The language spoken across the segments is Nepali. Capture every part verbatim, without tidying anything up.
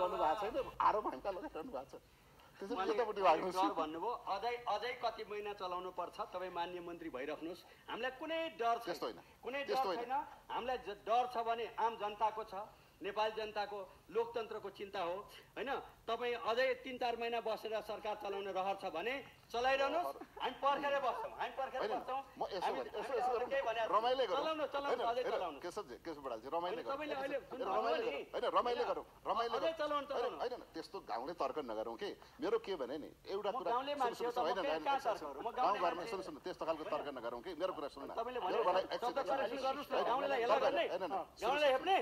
लगाउनु भएको छैन आरोप हामीका लगाइरहनु भएको छ त्यसैले यतापट्टि भाग्नुहोस् डर भन्नुभयो अझै अझै कति महिना चलाउनु पर्छ तपाईँ माननीय मन्त्री भइराख्नुहोस् हामीलाई कुनै डर छैन कुनै डर छैन हामीलाई डर छ भने आम जनताको छ नेपाली जनताको लोकतन्त्रको चिन्ता हो हैन तपाईँ अझै तीन चार महिना बसेर सरकार चलाउने रहर छ भने चलाइरहनुहोस् हामी पर्खेरै बस्छौँ हामी पर्खेरै बस्छौँ म यसो यसो यसो रमाइलो गरौँ चलाउनु चलाउनु अझै चलाउनु केशव केशव बडालजी रमाइलो गरौँ तपाईले अहिले रमाइलो गरौँ हैन रमाइलो गरौँ रमाइलो अझै चलाउनु चलाउनु हैन त्यस्तो गाउँले तर्क नगरौँ के मेरो के भने नि एउटा कुरा गाउँले मान्छे हो त म कहाँ तर्क गरौँ म गाउँ घरमा सुन्नु सुन्नु त्यस्तो खालको तर्क नगरौँ के मेरो कुरा सुन्नु न तपाईले भने शब्द सलेक्सन गर्नुस् न गाउँलेलाई हेला गर्ने गाउँलेलाई हेप्ने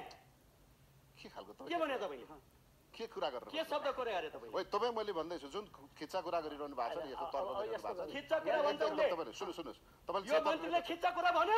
के खालको त के भने तपाईले के कुरा गरेर के शब्द कुरा गरे तपाईले ओइ तपाई मैले भन्दै छु जुन खिच्चा कुरा गरिरहनु भएको छ नि यस्तो तर्क गरिरहनु भएको छ खिच्चा कुरा भन्छ उले तपाईले सुन्नु सुन्नुस् तपाईले यो मन्त्रीले खिच्चा कुरा भन्यो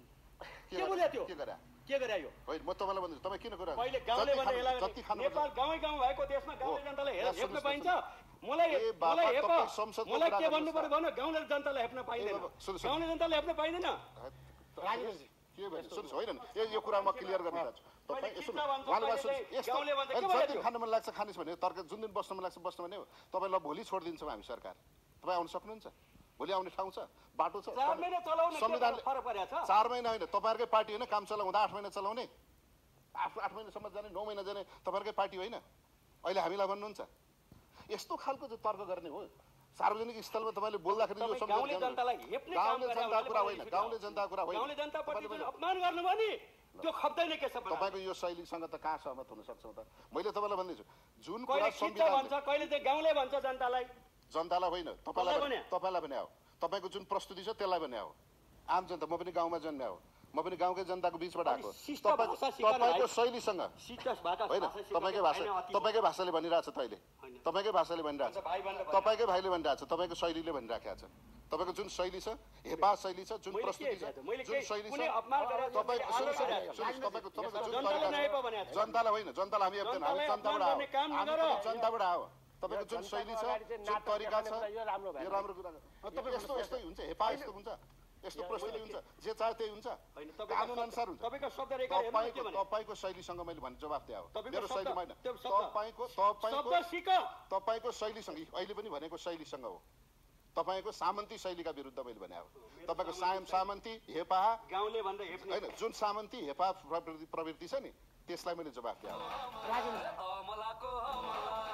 के बोल्यो त्यो के गरे के गरे यो होइन म तपाईलाई भन्छु तपाई किन कुरा पहिले गाउँले भने हेला नेपाल गाउँै गाउँ भएको देशमा गाउँले जनताले हेप्न पाइन्छ मलाई मलाई हेप मलाई के भन्नु पर्यो भन गाउँले जनताले हेप्न पाइदैन गाउँले जनताले हेप्न पाइदैन राजनीति के भन्छ सुन्नुस् होइन यो कुरा म क्लियर गर्न चाहन्छु तपाई यसो गाउँले भन्छ के भन्यो जति खान मन लाग्छ खानिस् भने तर्क जुन दिन बस्न मन लाग्छ बस्न भने तपाईलाई भोलि छोडिदिन्छौँ हामी सरकार तपाई आउन सक्नुहुन्छ भोलि आउने ठाउँ छ बाटो छ चार महिना चलाउने संविधानले फरक परेछ चार महिना होइन तपाईहरुकै पार्टी होइन काम चलाउँदा आठ महिना चलाउने आठ आठ महिनासम्म जाने नौ महिना जाने तपाईहरुकै पार्टी होइन अहिले हामीलाई भन्नुहुन्छ यस्तो खालको चाहिँ तर्क गर्ने हो सार्वजनिक स्थलमा तपाईले बोल्दाखेरि यो सम्झनु गाउँले जनतालाई हेप्ने काम गाउँले जनता कुरा होइन गाउँले जनता कुरा होइन गाउँले जनताप्रति जुन अपमान गर्नुभयो नि त्यो खप्दैन के सब तपाईको यो शैलीसँग त कहाँ सहमत हुन सक्छौ त मैले तपाईलाई भन्दै छु जुन कुरा कहिले खिच्चा भन्छ कहिले चाहिँ गाउँले भन्छ जनतालाई जनतालाई होइन तपाईलाई तपाईलाई भने हो तपाईको जुन प्रस्तुति छ त्यसलाई भने हो आम जनता म पनि गाउँमा जन्मे हो म पनि गाउँकै जनताको बीचबाट आएको तपाईको शैलीसँग होइन तपाईकै भाषा तपाईकै भाषाले भनिरहेछ त अहिले तपाईकै भाषाले भनिरहेछ तपाईकै भाइले भनिरहेछ तपाईको शैलीले भनिराखेको छ तपाईको जुन शैली छ हेपा शैली छ जुन प्रस्तुति छ जुन शैली छ तपाईको तपाईँको तपाईँको जुन तरिका जनतालाई होइन जनतालाई हामी हेप्दैन हामी जनताबाट आयो हामी जनताबाट आयो तपाईको जुन शैली छ जुन तरिका छ यो राम्रो कुरा तपाईँ यस्तो यस्तै हुन्छ हेपा यस्तो हुन्छ यस्तो प्रस्तुति हुन्छ जे चाहे त्यही हुन्छ कानुन अनुसार हुन्छ तपाईको शब्द रेखा हेर्नु के भने तपाईको शैलीसँग मैले भने जवाफ दिए हो मेरो शैली होइन तपाईको तपाईँको शब्द सिक तपाईको शैलीसँग अहिले पनि भनेको शैलीसँग हो तपाईको सामन्ती शैलीका विरुद्ध मैले भने हो तपाईको साम सामन्ती हेपा गाउँले भन्दा हेप्ने हैन जुन सामन्ती हेपा प्रवृत्ति छ नि त्यसलाई मैले जवाफ दिए हो